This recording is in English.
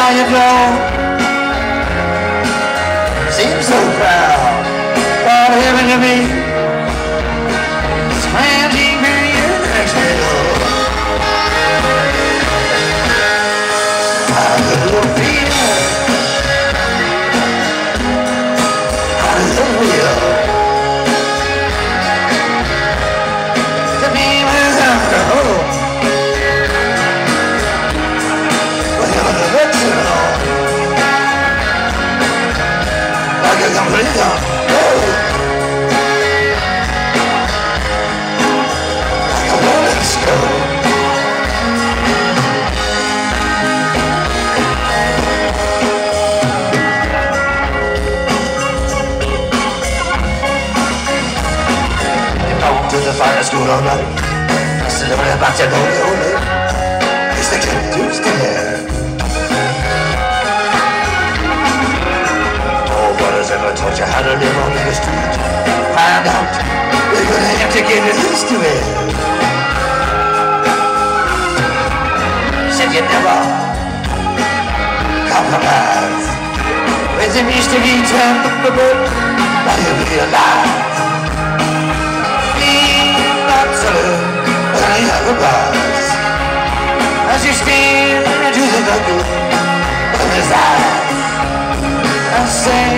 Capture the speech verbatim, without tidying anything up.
how you go. Seem so proud, all heaven to me. Scranching for your next hill. How good will feel. Hallelujah. To be without the hope. Like a complete gun. Like a rolling stone. You go to the fire school all night. I still don't have about your holy holy. It's the kid who's there. Ever taught you how to live on the street? Find out we're gonna have to get used to it. Said you never compromise. When it used to be time for the book, now you realize being absolute when you have a rise. As you stare into the bucket of his eyes, I say